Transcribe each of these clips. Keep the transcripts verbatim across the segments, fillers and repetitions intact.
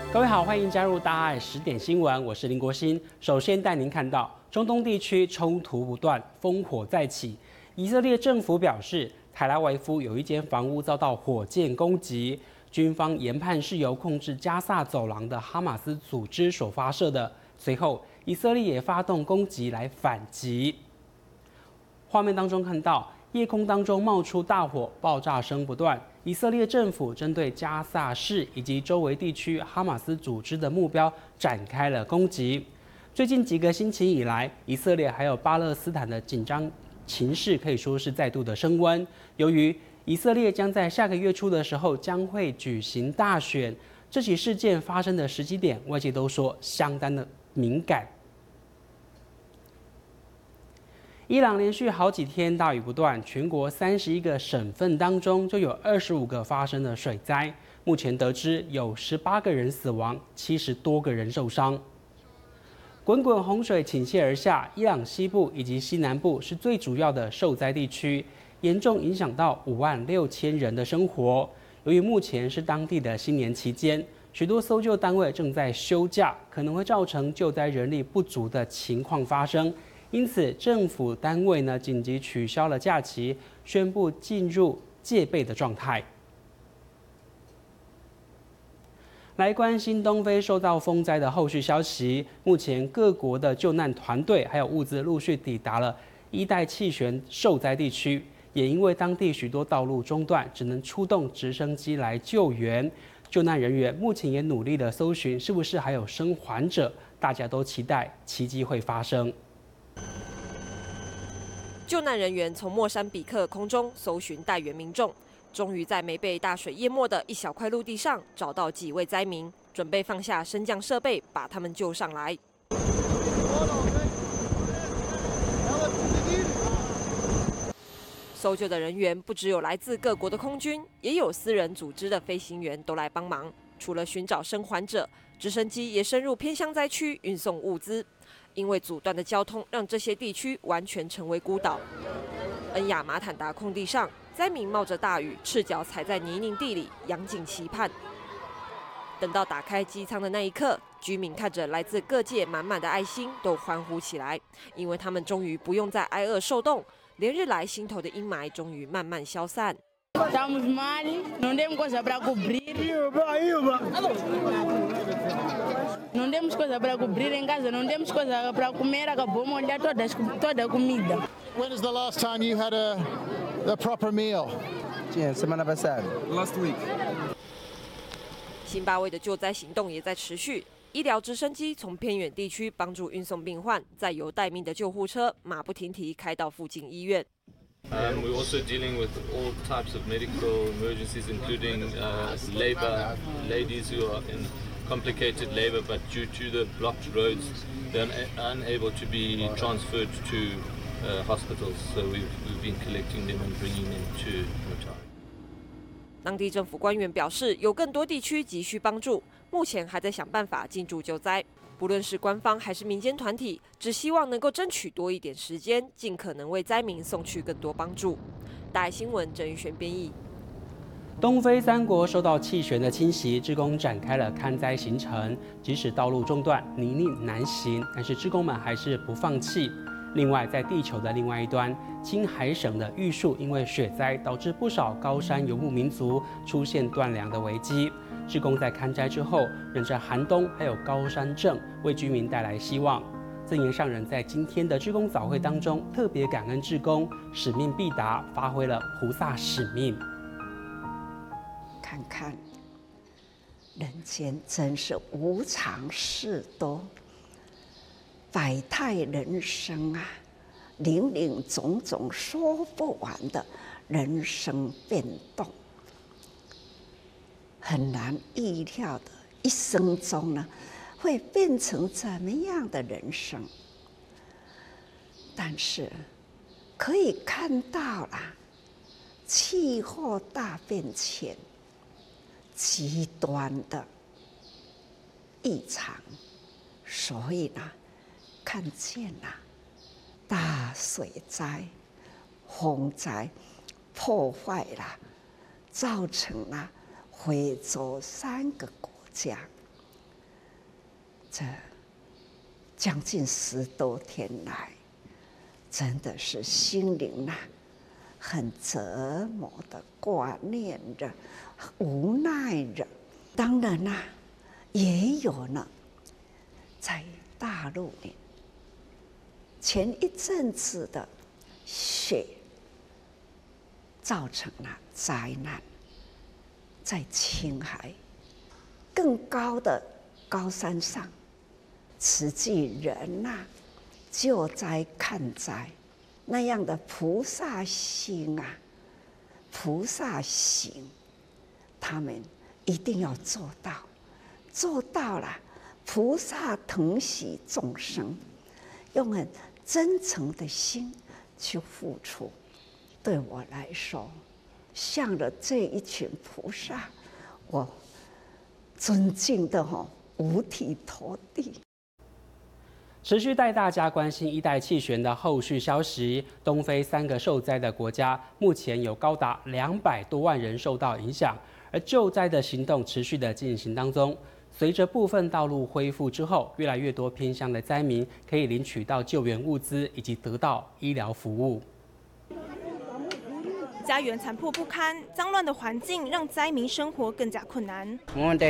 各位好，欢迎加入大爱十点新闻，我是林国兴。首先带您看到中东地区冲突不断，烽火再起。以色列政府表示，泰拉维夫有一间房屋遭到火箭攻击，军方研判是由控制加萨走廊的哈马斯组织所发射的。随后，以色列也发动攻击来反击。画面当中看到，夜空当中冒出大火，爆炸声不断。以色列政府针对加萨市以及周围地区哈马斯组织的目标展开了攻击。最近几个星期以来，以色列还有巴勒斯坦的紧张情势可以说是再度的升温。由于以色列将在下个月初的时候将会举行大选，这起事件发生的时机点，外界都说相当的敏感。伊朗连续好几天大雨不断，全国三十一个省份当中就有二十五个发生了水灾。目前得知有十八个人死亡，七十多个人受伤。滚滚洪水倾泻而下，伊朗西部以及西南部是最主要的受灾地区，严重影响到五万六千人的生活。由于目前是当地的新年期间，许多搜救单位正在休假，可能会造成救灾人力不足的情况发生。因此，政府单位呢紧急取消了假期，宣布进入戒备的状态。来关心东非受到风灾的后续消息，目前各国的救难团队还有物资陆续抵达了伊代气旋受灾地区，也因为当地许多道路中断，只能出动直升机来救援。救难人员目前也努力的搜寻是不是还有生还者，大家都期待奇迹会发生。 救难人员从莫桑比克空中搜寻待援民众，终于在没被大水淹没的一小块陆地上找到几位灾民，准备放下升降设备把他们救上来。搜救的人员不只有来自各国的空军，也有私人组织的飞行员都来帮忙。除了寻找生还者，直升机也深入偏乡灾区运送物资。因为阻断的交通，让这些地区完全成为孤岛。恩雅马坦达空地上，灾民冒着大雨，赤脚踩在泥泞地里，仰颈期盼。等到打开机舱的那一刻，居民看着来自各界满满的爱心，都欢呼起来，因为他们终于不用再挨饿受冻，连日来心头的阴霾终于慢慢消散。 Estamos mal, não temos coisa para cobrir. Não temos coisa para cobrir em casa, não temos coisa para comer, acabou molhar toda, toda a comida. When is the last time you had a, a proper meal? Yeah, semana passada. Last week. 辛巴威的救灾行动也在持续，医疗直升机从偏远地区帮助运送病患，再由待命的救护车马不停蹄开到附近医院。 Um, we're also dealing with all types of medical emergencies, including uh, labour, ladies who are in complicated labour, but due to the blocked roads, they're un unable to be transferred to uh, hospitals. So we've, we've been collecting them and bringing them to Mutare. 当地政府官员表示，有更多地区急需帮助，目前还在想办法进驻救灾。不论是官方还是民间团体，只希望能够争取多一点时间，尽可能为灾民送去更多帮助。大爱新闻郑玉璇编译。 东非三国受到气旋的侵袭，志工展开了勘灾行程。即使道路中断、泥泞难行，但是志工们还是不放弃。另外，在地球的另外一端，青海省的玉树因为雪灾导致不少高山游牧民族出现断粮的危机。志工在勘灾之后，忍着寒冬还有高山症，为居民带来希望。曾岩上人在今天的志工早会当中特别感恩志工，使命必达，发挥了菩萨使命。 看看人间真是无常事多，百态人生啊，林林总总说不完的人生变动，很难预料的一生中呢，会变成怎么样的人生？但是可以看到啦，气候大变迁，极端的异常，所以呢，看见啦，大水灾、洪灾破坏了，造成了非洲三个国家这将近十多天来，真的是心灵啊，很折磨的、挂念着、无奈着。当然啦、啊，也有呢，在大陆里，前一阵子的雪造成了灾难，在青海更高的高山上，慈济人呐、啊，救灾看灾，那样的菩萨心啊，菩萨行，他们一定要做到，做到了，菩萨疼惜众生，用很真诚的心去付出。对我来说，向着这一群菩萨，我尊敬的哈、哦、五体投地。 持续带大家关心一代气旋的后续消息。东非三个受灾的国家，目前有高达两百多万人受到影响，而救灾的行动持续的进行当中。随着部分道路恢复之后，越来越多偏乡的灾民可以领取到救援物资以及得到医疗服务。 家园残破不堪，脏乱的环境让灾民生活更加困难。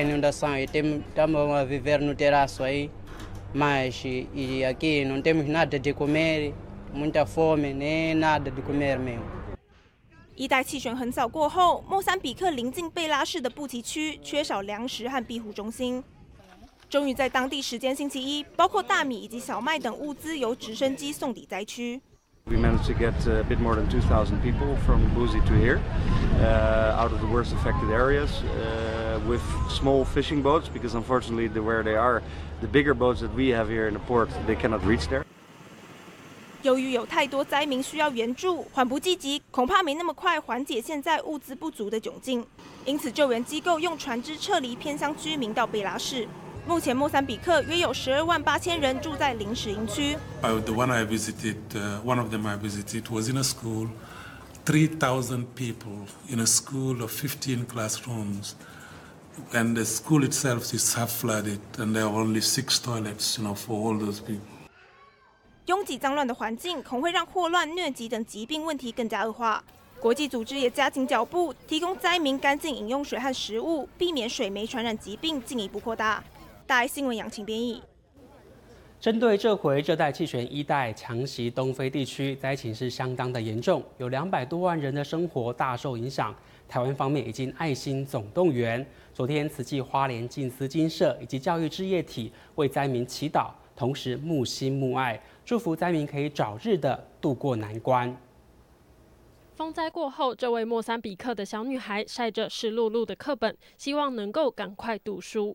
Mas e aqui não temos nada de comer, muita fome, nem nada de comer mesmo. 一代气旋横扫过后，莫桑比克临近贝拉市的布奇区缺少粮食和庇护中心。终于在当地时间星期一，包括大米以及小麦等物资由直升机送抵灾区。 We managed to get a bit more than two thousand people from Buzi to here, uh, out of the worst affected areas, uh, with small fishing boats, because unfortunately the, where they are, the bigger boats that we have here in the port, they cannot reach there. 由于有太多灾民需要援助，缓不济急，恐怕没那么快缓解现在物资不足的窘境。因此，救援机构用船只撤离偏乡居民到贝拉市。目前，莫桑比克约有十二万八千人住在临时营区。 Uh, the one I visited, uh, one of them I visited was in a school, three thousand people in a school of fifteen classrooms, and the school itself is half flooded, and there are only six toilets, you know, for all those people. 拥挤脏乱的环境恐会让霍乱、疟疾等疾病问题更加恶化。国际组织也加紧脚步，提供灾民干净饮用水和食物，避免水媒传染疾病进一步扩大。大爱新闻杨晴编译。 针对这回热带气旋一代强袭东非地区，灾情是相当的严重，有两百多万人的生活大受影响。台湾方面已经爱心总动员，昨天慈济花莲静思精舍以及教育事业体为灾民祈祷，同时募心募爱，祝福灾民可以早日的度过难关。 风灾过后，这位莫桑比克的小女孩晒着湿漉漉的课本，希望能够赶快读书。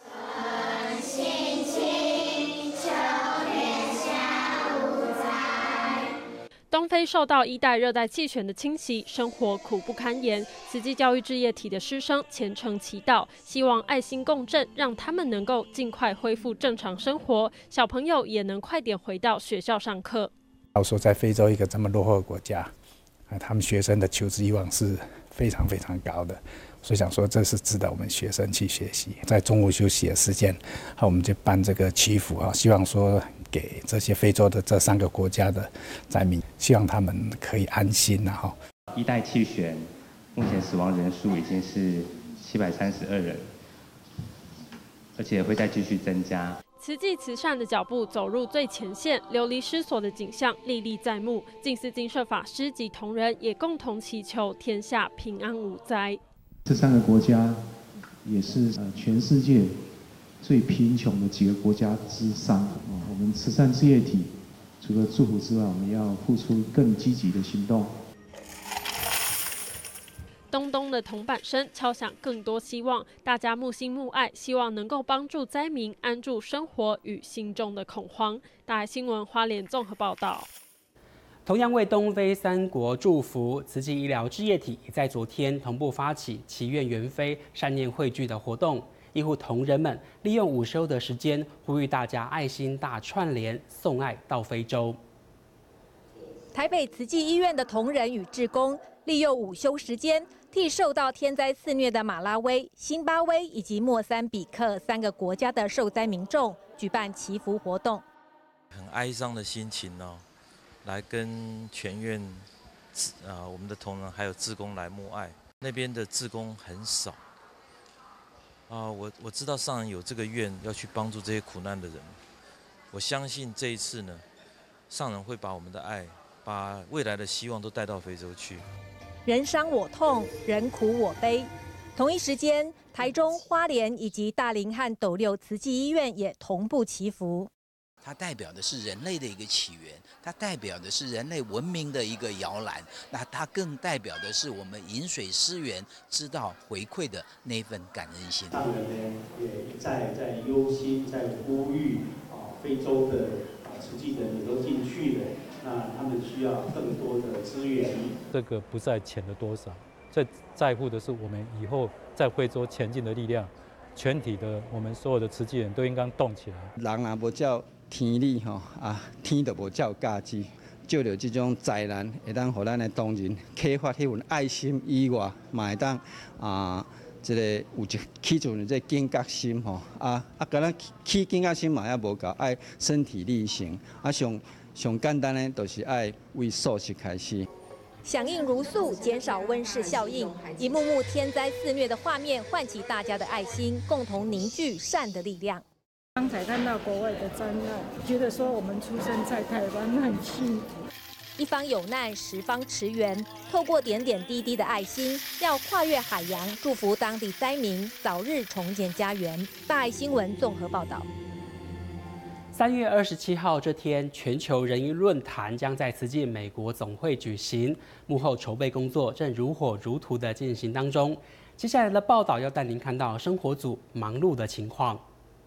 东非受到一代热带气旋的侵袭，生活苦不堪言。慈济教育事业体的师生虔诚祈祷，希望爱心共振，让他们能够尽快恢复正常生活，小朋友也能快点回到学校上课。 我说，在非洲一个这么落后的国家，啊，他们学生的求知欲望是非常非常高的。所以想说，这是值得我们学生去学习。在中午休息的时间，好，我们就办这个祈福啊，希望说给这些非洲的这三个国家的灾民，希望他们可以安心啊。哈， 一代气旋目前死亡人数已经是七百三十二人，而且会再继续增加。 慈济慈善的脚步走入最前线，流离失所的景象历历在目。静思精舍法师及同仁也共同祈求天下平安无灾。 这三个国家也是呃全世界最贫穷的几个国家之上啊。我们慈善事业体除了祝福之外，我们要付出更积极的行动。 咚咚的铜板声敲响更多希望，大家募心募爱，希望能够帮助灾民安住生活与心中的恐慌。大爱新闻花莲综合报道。 同样为东非三国祝福，慈济医疗事业体也在昨天同步发起祈愿援非善念汇聚的活动。医护同仁们利用午休的时间，呼吁大家爱心大串联，送爱到非洲。 台北慈济医院的同仁与志工利用午休时间， 替受到天灾肆虐的马拉维、辛巴威以及莫桑比克三个国家的受灾民众举办祈福活动。 很哀伤的心情哦，来跟全院啊、呃、我们的同仁还有志工来默哀。那边的志工很少啊、呃，我我知道上人有这个愿要去帮助这些苦难的人，我相信这一次呢，上人会把我们的爱，把未来的希望都带到非洲去。 人伤我痛，人苦我悲。同一时间，台中、花莲以及大林和斗六慈济医院也同步祈福。 它代表的是人类的一个起源，它代表的是人类文明的一个摇篮，那它更代表的是我们饮水思源、知道回馈的那份感恩心。 上人呢也一再在忧心，在呼吁啊，非洲的啊慈济人也都进去了，那他们需要更多的资源。 这个不在钱的多少，最在乎的是我们以后在非洲前进的力量。全体的我们所有的慈济人都应该动起来。 人啊，无照天理吼啊，天就无照价值。借着这种灾难，会当互咱的同仁启发迄份爱心以外，嘛会当啊，这个有一起存这警觉心吼啊啊，甲咱起警觉心嘛也无够，爱身体力行啊，上上简单的就是爱为素食开始。 响应如素，减少温室效应，一幕幕天灾肆虐的画面唤起大家的爱心，共同凝聚善的力量。 刚才看到国外的灾难，觉得说我们出生在台湾很幸福。 一方有难，十方驰援，透过点点滴滴的爱心，要跨越海洋，祝福当地灾民早日重建家园。大爱新闻综合报道。 三月二十七号这天，全球人医论坛将在慈济美国总会举行，幕后筹备工作正如火如荼的进行当中。接下来的报道要带您看到生活组忙碌的情况。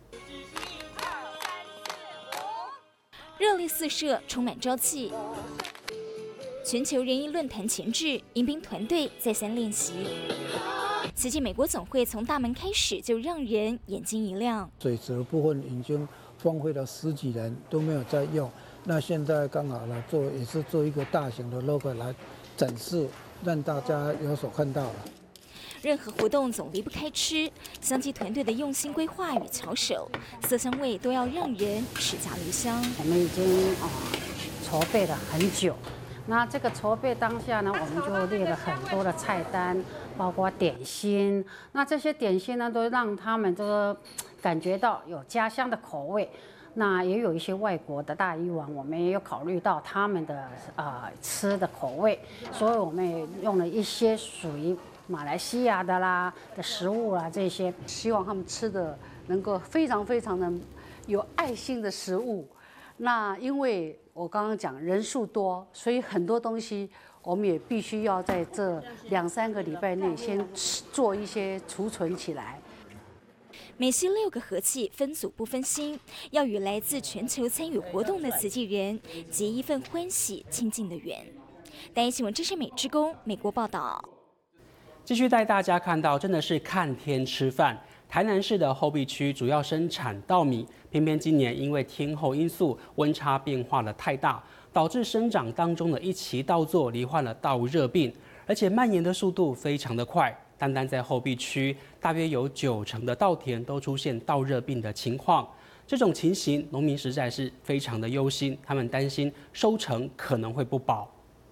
热力四射，充满朝气。全球人医论坛前置，迎宾团队再三练习。慈济美国总会从大门开始就让人眼睛一亮。 水池的部分已经荒废了十几年都没有在用，那现在刚好来做，也是做一个大型的 logo 来展示，让大家有所看到了。 任何活动总离不开吃，相继团队的用心规划与巧手，色香味都要让人齿颊留香。 我们已经啊、呃、筹备了很久，那这个筹备当下呢，我们就列了很多的菜单，包括点心。那这些点心呢，都让他们这个感觉到有家乡的口味。那也有一些外国的大医王，我们也有考虑到他们的啊、呃、吃的口味，所以我们也用了一些属于马来西亚的啦的食物啦，这些希望他们吃的能够非常非常的有爱心的食物。那因为我刚刚讲人数多，所以很多东西我们也必须要在这两三个礼拜内先做一些储存起来。 每期六个和气，分组不分心，要与来自全球参与活动的慈济人结一份欢喜亲近的缘。大爱新闻，这是美之工美国报道。 继续带大家看到，真的是看天吃饭。台南市的后壁区主要生产稻米，偏偏今年因为天候因素，温差变化的太大，导致生长当中的一期稻作罹患了稻热病，而且蔓延的速度非常的快。单单在后壁区，大约有九成的稻田都出现稻热病的情况。这种情形，农民实在是非常的忧心，他们担心收成可能会不保。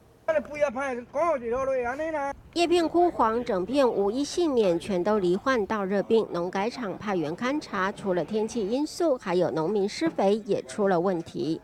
叶片枯黄，整片无一幸免，全都罹患稻热病。农改场派员勘察，除了天气因素，还有农民施肥也出了问题。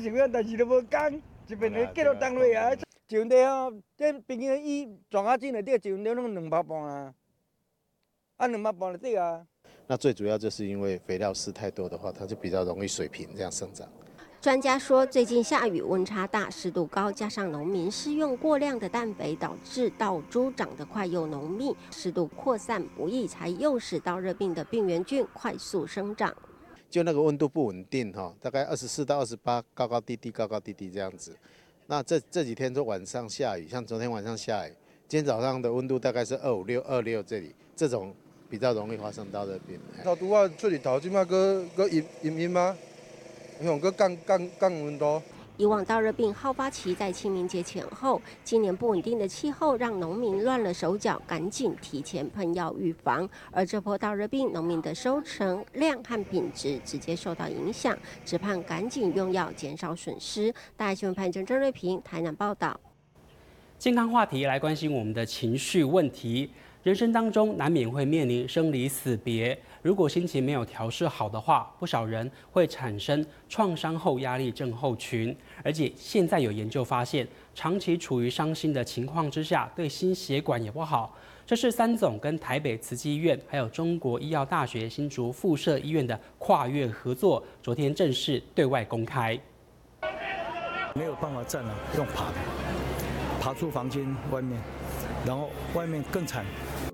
种地哦，这平均以庄稼种来底，种地拢两百磅啊，啊两百磅就对啊。 那最主要就是因为肥料施太多的话，它就比较容易水平这样生长。 专家说，最近下雨温差大，湿度高，加上农民施用过量的氮肥，导致稻株长得快又浓密，湿度扩散不易，才诱使稻热病的病原菌快速生长。 就那个温度不稳定哈，大概二十四到二十八，高高低低，高高低低这样子。那这这几天都晚上下雨，像昨天晚上下雨，今天早上的温度大概是二五六、二六这里，这种比较容易发生稻热病。 头拄仔出日头，即摆搁搁阴阴阴吗？用搁降降降温度。 以往稻热病好发期在清明节前后，今年不稳定的气候让农民乱了手脚，赶紧提前喷药预防。而这波稻热病，农民的收成量和品质直接受到影响，只盼赶紧用药减少损失。大爱新闻潘真郑瑞平台南报道。 健康话题来关心我们的情绪问题。人生当中难免会面临生离死别，如果心情没有调试好的话，不少人会产生创伤后压力症候群。而且现在有研究发现，长期处于伤心的情况之下，对心血管也不好。这是三总跟台北慈济医院还有中国医药大学新竹附设医院的跨越合作，昨天正式对外公开。 没有办法站了，用爬的，爬出房间外面，然后外面更惨。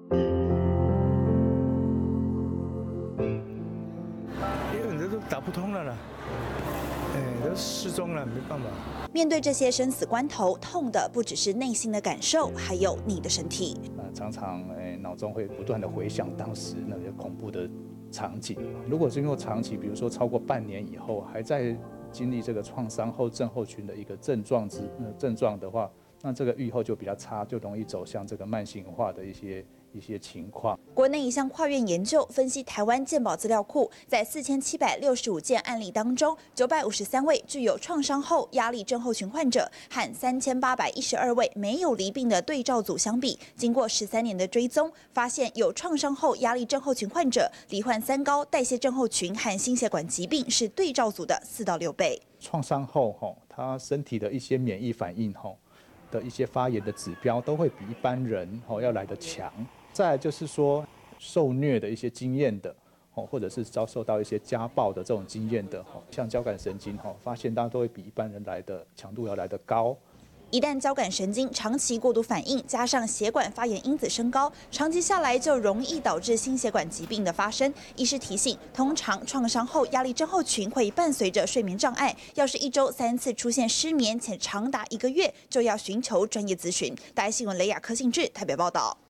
因为人都打不通了啦，哎，都失踪了，没办法。 面对这些生死关头，痛的不只是内心的感受，还有你的身体。 啊，常常哎脑中会不断的回想当时那些恐怖的场景。如果经过长期，比如说超过半年以后，还在经历这个创伤后症候群的一个症状之呃症状的话，那这个预后就比较差，就容易走向这个慢性化的一些。一些情况。 国内一项跨院研究分析台湾健保资料库，在四千七百六十五件案例当中，九百五十三位具有创伤后压力症候群患者，和三千八百一十二位没有罹病的对照组相比，经过十三年的追踪，发现有创伤后压力症候群患者罹患三高、代谢症候群和心血管疾病是对照组的四到六倍。 创伤后吼，他身体的一些免疫反应吼的一些发炎的指标都会比一般人吼要来得强。再来就是说，受虐的一些经验的，或者是遭受到一些家暴的这种经验的，像交感神经，发现大家都会比一般人来的强度要来得高。 一旦交感神经长期过度反应，加上血管发炎因子升高，长期下来就容易导致心血管疾病的发生。医师提醒，通常创伤后压力症候群会伴随着睡眠障碍，要是一周三次出现失眠且长达一个月，就要寻求专业咨询。大爱新闻雷雅柯信志台北报道。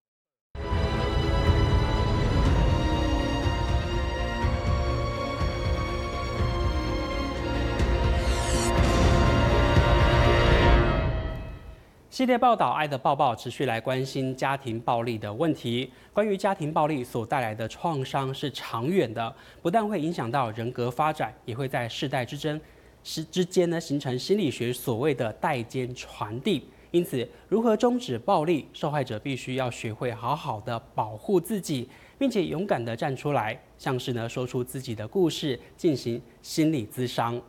系列报道《爱的抱抱》持续来关心家庭暴力的问题。关于家庭暴力所带来的创伤是长远的，不但会影响到人格发展，也会在世代之争之之间呢形成心理学所谓的代间传递。因此，如何终止暴力，受害者必须要学会好好的保护自己，并且勇敢的站出来，像是呢说出自己的故事，进行心理咨商。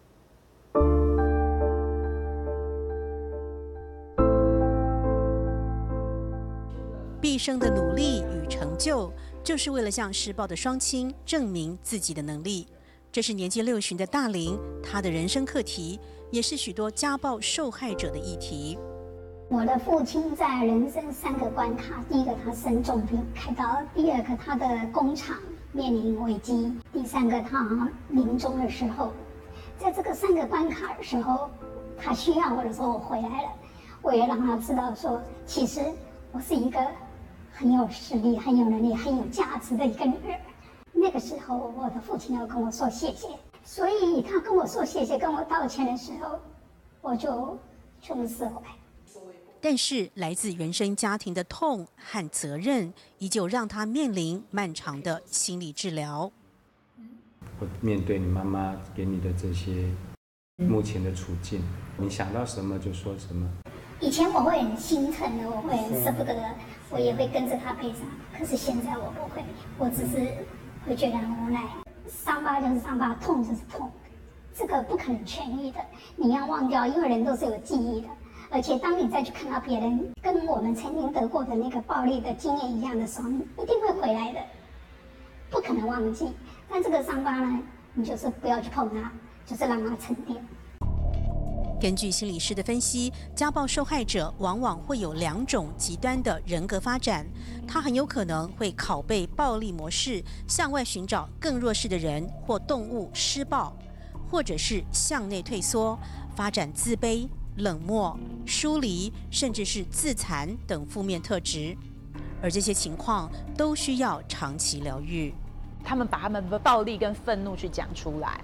毕生的努力与成就，就是为了向施暴的双亲证明自己的能力。这是年近六旬的大林，他的人生课题，也是许多家暴受害者的议题。 我的父亲在人生三个关卡：第一个他生重病开刀，第二个他的工厂面临危机，第三个他临终的时候。在这个三个关卡的时候，他需要我的时候我回来了，我也让他知道说，其实我是一个很有实力、很有能力、很有价值的一个女人。那个时候，我的父亲要跟我说谢谢，所以他跟我说谢谢、跟我道歉的时候，我就全释怀。 但是，来自原生家庭的痛和责任，依旧让他面临漫长的心理治疗。 我面对你妈妈给你的这些目前的处境，你想到什么就说什么。 以前我会很心疼的，我会很舍不得，我也会跟着他悲伤。可是现在我不会，我只是会觉得很无奈。伤疤就是伤疤，痛就是痛，这个不可能痊愈的。你要忘掉，因为人都是有记忆的。而且当你再去看到别人跟我们曾经得过的那个暴力的经验一样的时候，你一定会回来的，不可能忘记。但这个伤疤呢，你就是不要去碰它，就是让它沉淀。 根据心理师的分析，家暴受害者往往会有两种极端的人格发展，他很有可能会拷贝暴力模式，向外寻找更弱势的人或动物施暴，或者是向内退缩，发展自卑、冷漠、疏离，甚至是自残等负面特质。而这些情况都需要长期疗愈。 他们把他们的暴力跟愤怒去讲出来，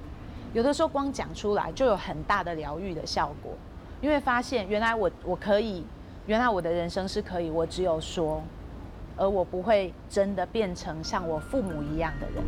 有的时候光讲出来就有很大的疗愈的效果，因为发现原来我我可以，原来我的人生是可以，我只有说，而我不会真的变成像我父母一样的人。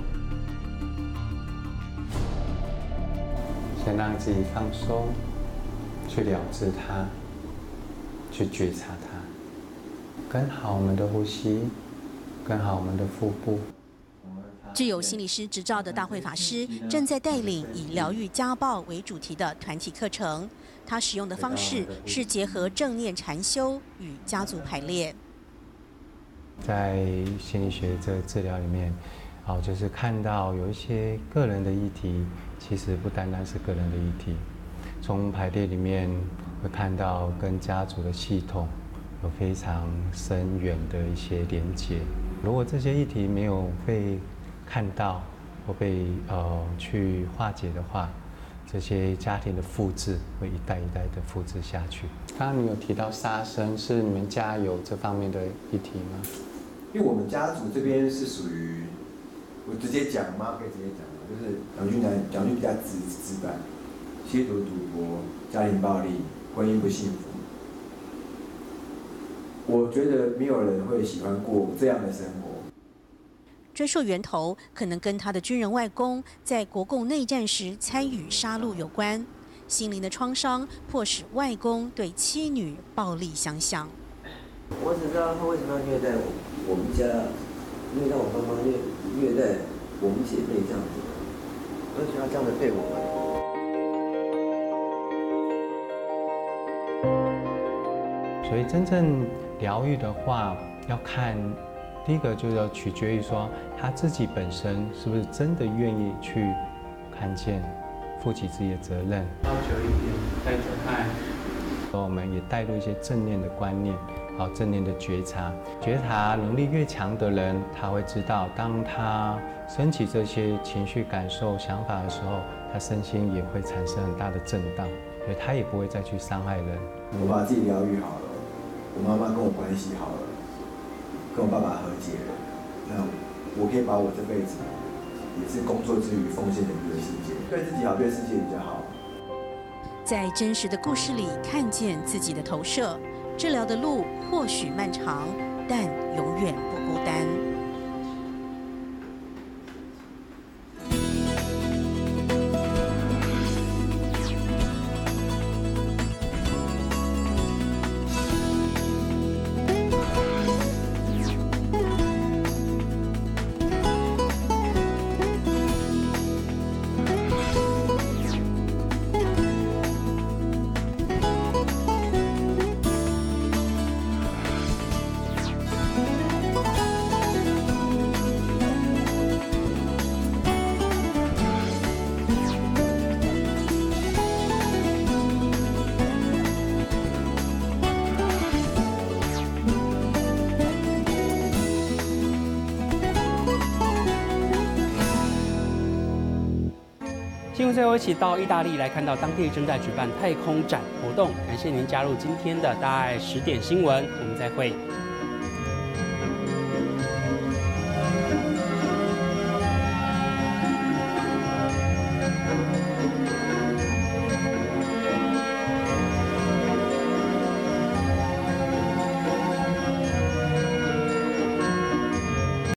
先让自己放松，去了知它，去觉察它，跟好我们的呼吸，跟好我们的腹部。 具有心理师执照的大慧法师正在带领以疗愈家暴为主题的团体课程。他使用的方式是结合正念禅修与家族排列。 在心理学这个治疗里面，哦，就是看到有一些个人的议题，其实不单单是个人的议题。从排列里面会看到跟家族的系统有非常深远的一些连结。如果这些议题没有被看到或被呃去化解的话，这些家庭的复制会一代一代的复制下去。刚刚你有提到杀生，是你们家有这方面的议题吗？ 因为我们家族这边是属于，我直接讲吗？可以直接讲吗？就是杨俊南，杨俊比较直直白，吸毒、赌博、家庭暴力、婚姻不幸福。我觉得没有人会喜欢过这样的生活。 追溯源头，可能跟他的军人外公在国共内战时参与杀戮有关。心灵的创伤迫使外公对妻女暴力相向。 我只知道他为什么要虐待我我们家，虐待我妈妈，虐虐待我们姐妹这样子，而且他这样的对我们。所以真正疗愈的话，要看。第一个就是要取决于说他自己本身是不是真的愿意去看见、负起自己的责任。要求一点，带着爱。我们也带入一些正念的观念，好正念的觉察。觉察能力越强的人，他会知道，当他升起这些情绪、感受、想法的时候，他身心也会产生很大的震荡，所以他也不会再去伤害人。 我把自己疗愈好了，我妈妈跟我关系好了。跟我爸爸和解了，那我可以把我这辈子也是工作之余奉献给这个世界，对自己好，对世界比较好。 在真实的故事里看见自己的投射，治疗的路或许漫长，但永远不孤单。 新闻最后一起到意大利来看到当地正在举办太空展活动。感谢您加入今天的大爱十点新闻，我们再会。